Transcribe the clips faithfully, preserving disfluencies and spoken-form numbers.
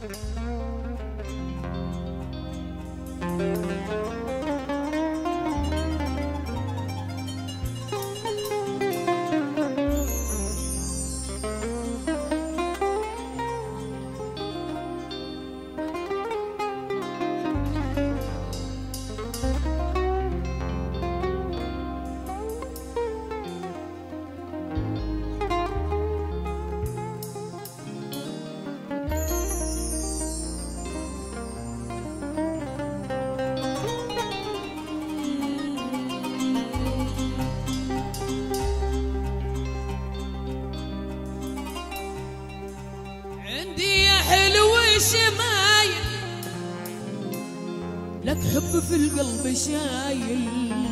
لك حب في القلب شايل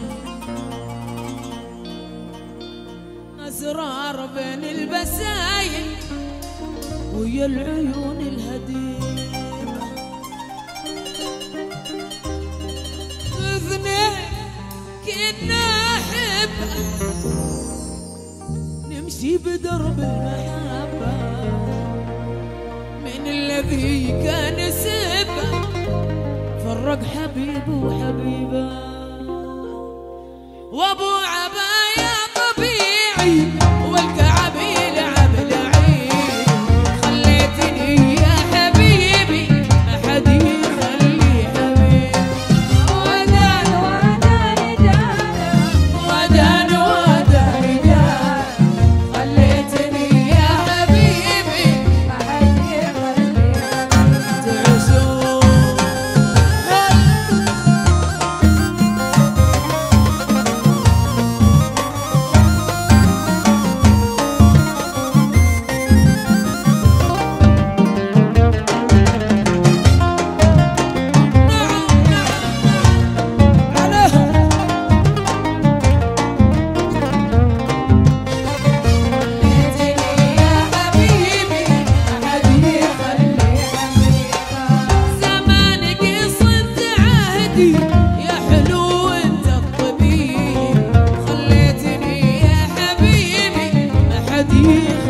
أسرار بين البسايل ويا العيون الهديمة، اثنين كنا أحبة نمشي بدرب المحبة، من الذي كان سبب فرق حبيب وحبيبه، وابو عباية طبيعي والكعب يلعب لعيب، خليتني يا حبيبي ما حد يخلي حبيب، ودان ودان جانا ودان ودان جانا، خليتني يا حبيبي ما حد يخلي حبيب، تعسون يا حلو انت الطبيب، خليتني يا حبيبي ما حد